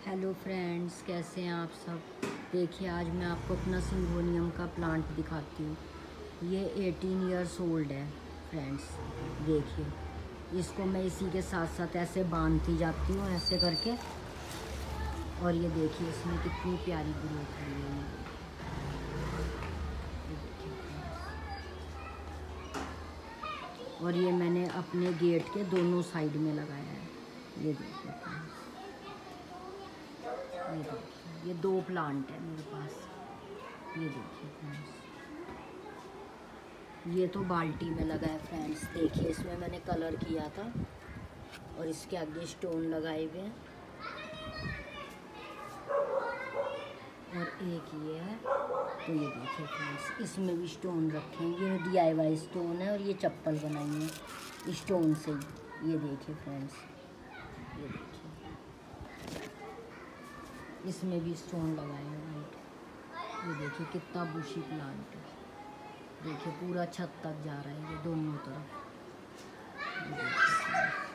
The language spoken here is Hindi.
हेलो फ्रेंड्स, कैसे हैं आप सब। देखिए, आज मैं आपको अपना सिंगोनियम का प्लांट दिखाती हूँ। ये 18 इयर्स ओल्ड है फ्रेंड्स। देखिए, इसको मैं इसी के साथ साथ ऐसे बांधती जाती हूँ ऐसे करके। और ये देखिए इसमें कितनी प्यारी ग्रोथ हुई है। ये देखिए फ्रेंड्स। और ये मैंने अपने गेट के दोनों साइड में लगाया है। ये देखिए फ्रेंड्स, ये देखिए, ये 2 प्लांट है मेरे पास। ये देखिए फ्रेंड्स, ये तो बाल्टी में लगा है फ्रेंड्स। देखिए, इसमें मैंने कलर किया था और इसके आगे स्टोन लगाए हुए हैं। और एक ये है, तो ये देखिए फ्रेंड्स, इसमें भी स्टोन रखे हैं। ये DIY स्टोन है और ये चप्पल बनाई है स्टोन से ही। ये देखिए फ्रेंड्स, ये देखिए, इसमें भी स्टोन लगाए हैं। ये देखिए कितना बुशी प्लांट है। देखिए पूरा छत तक जा रहा है ये दोनों तरफ। ये देखिए।